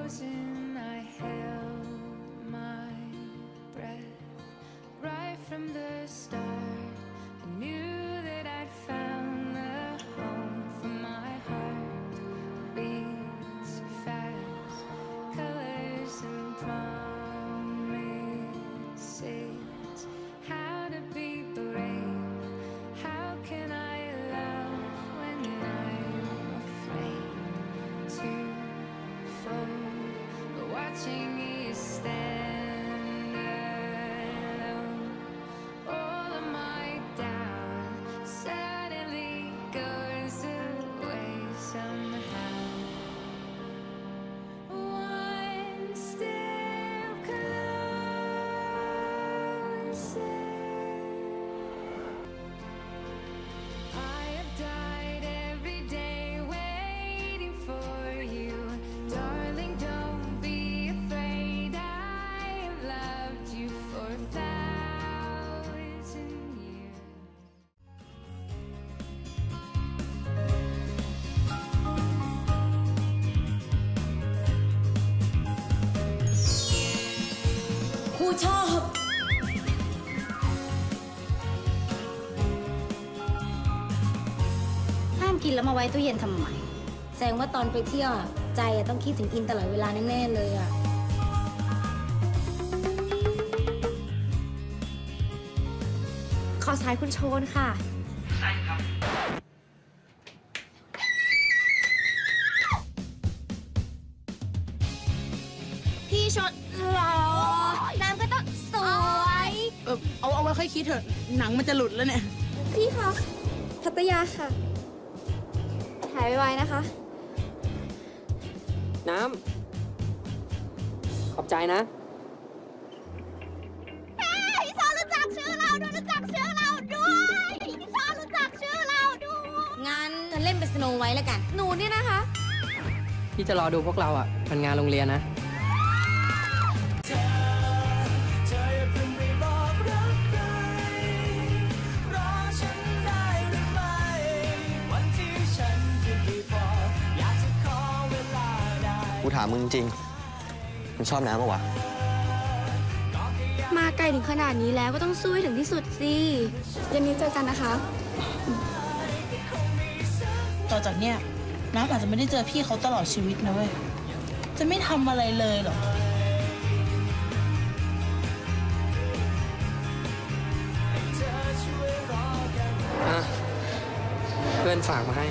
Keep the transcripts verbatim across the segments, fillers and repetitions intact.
frozen, I held my breath. Right from the start, I knew that I'd found the home for my heart. Beats fast, colors and promises. How to be brave, how can I love when I'm afraid to fall? Watching you stand alone, all of my doubt suddenly goes away somehow. One step closer. I have died every day waiting for you, darling. Don't be afraid. I have loved you for a thousand years. ครูชอบห้ามกินแล้วมาไว้ตู้เย็นทำไมแสดงว่าตอนไปเที่ยวอะใจอะต้องคิดถึงอินตลอดเวลาแน่ๆเลยอะขอสายคุณโชนค่ะใช่ครับพี่ชนหรอน้ำก็ต้องสวยเออเอาเอาไว้ค่อยคิดเถอะหนังมันจะหลุดแล้วเนี่ยพี่คะพัทยาค่ะหายไวๆนะคะน้ำขอบใจนะพี่ชอนรู้จักชื่อเราด้วยรู้จักชื่อเราด้วยพี่ชอนรู้จักชื่อเราด้วยงั้นเธอเล่นเป็นสโนไวท์แล้วกันหนูเนี่ยนะคะพี่จะรอดูพวกเราอ่ะเป็นงานโรงเรียนนะกูถามมึงจริงมึงชอบน้ำปะวะมาไกลถึงขนาดนี้แล้วก็ต้องสู้ให้ถึงที่สุดสิเย็นนี้เจอกันนะคะต่อจากเนี้ยน้ำอาจจะไม่ได้เจอพี่เขาตลอดชีวิตนะเว้ยจะไม่ทำอะไรเลยหรออ่ะเพื่อนฝากมาให้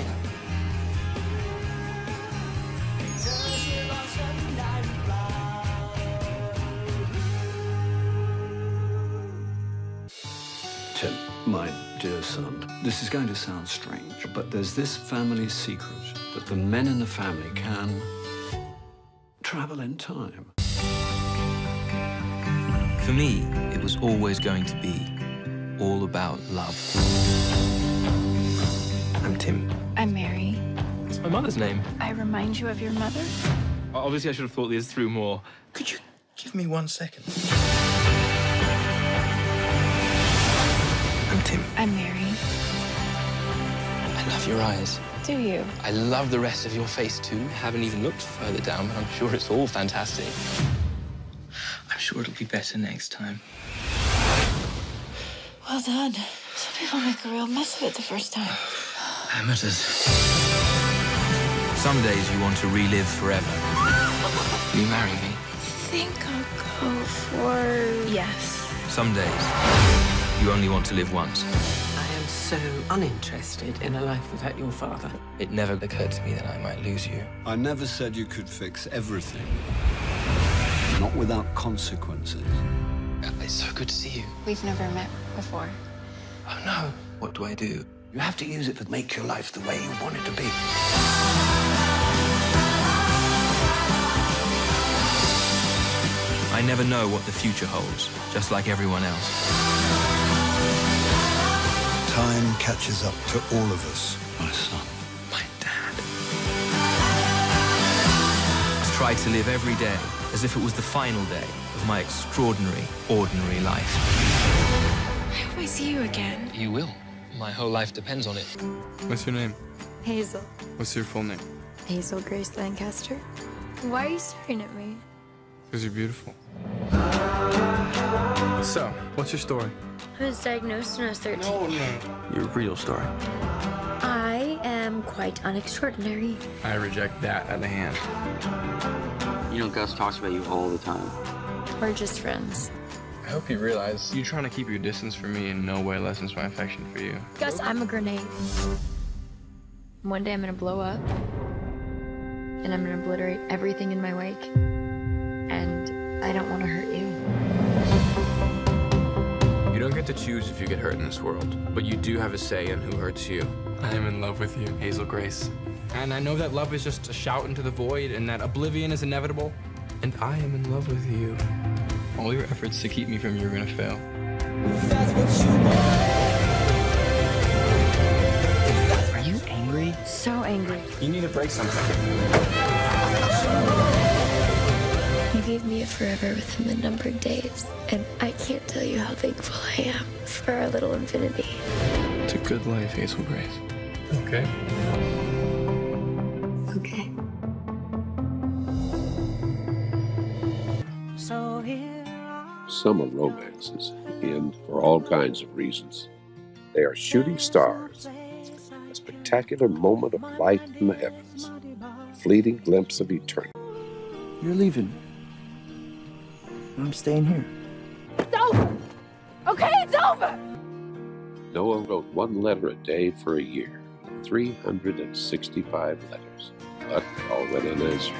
Tim, my dear son, this is going to sound strange, but there's this family secret that the men in the family can travel in time. For me, it was always going to be all about love. I'm Tim. I'm Mary. It's my mother's name. I remind you of your mother? Obviously, I should have thought these through more. Could you give me one second? I'm Tim. I'm Mary. I love your eyes. Do you? I love the rest of your face too. Haven't even looked further down, but I'm sure it's all fantastic. I'm sure it'll be better next time. Well done. Some people make a real mess of it the first time. Amateurs. Some days you want to relive forever. Will you marry me? I think I'll go for yes. Some days you only want to live once. I am so uninterested in a life without your father. It never occurred to me that I might lose you. I never said you could fix everything. Not without consequences. It's so good to see you. We've never met before. Oh no. What do I do? You have to use it to make your life the way you want it to be. I never know what the future holds, just like everyone else. Time catches up to all of us, my son. My dad. Try to live every day as if it was the final day of my extraordinary, ordinary life. I hope I see you again. You will. My whole life depends on it. What's your name? Hazel. What's your full name? Hazel Grace Lancaster. Why are you staring at me? Because you're beautiful. So, what's your story? I was diagnosed when I was thirteen. No, no. Your real story. I am quite unextraordinary. I reject that at the hand. You know, Gus talks about you all the time. We're just friends. I hope you realize you trying to keep your distance from me in no way lessens my affection for you. Gus, I'm a grenade. One day I'm gonna blow up. And I'm gonna obliterate everything in my wake. And I don't want to hurt you. You don't get to choose if you get hurt in this world, but you do have a say in who hurts you. I am in love with you, Hazel Grace. And I know that love is just a shout into the void and that oblivion is inevitable. And I am in love with you. All your efforts to keep me from you are gonna fail. Are you angry? So angry. You need to break something. You gave me a forever within the numbered days. And I can't tell you how thankful I am for our little infinity. It's a good life, Hazel Grace. Okay? Okay. Summer romances end for all kinds of reasons. They are shooting stars, a spectacular moment of light in the heavens, a fleeting glimpse of eternity. You're leaving. I'm staying here. It's over! Okay, it's over! Noah wrote one letter a day for a year, three hundred sixty-five letters, but all went unanswered.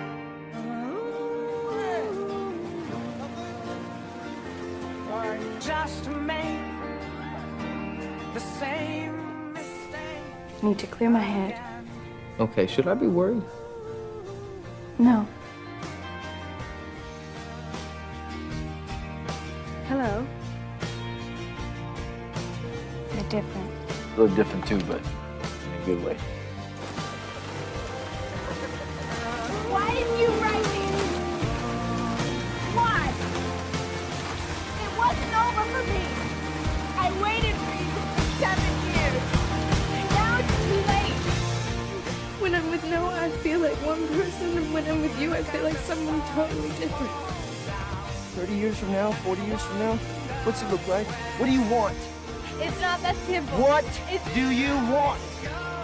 Just made the same mistake. I need to clear my head. Okay, should I be worried? No. Hello. They're different. A little different too, but in a good way. Why didn't you write me? Why? It wasn't over for me. I waited for you for seven years. And now it's too late. When I'm with Noah, I feel like one person, and when I'm with you, I feel like someone totally different. thirty years from now, forty years from now, what's it look like? What do you want? It's not that simple. What It's do you want?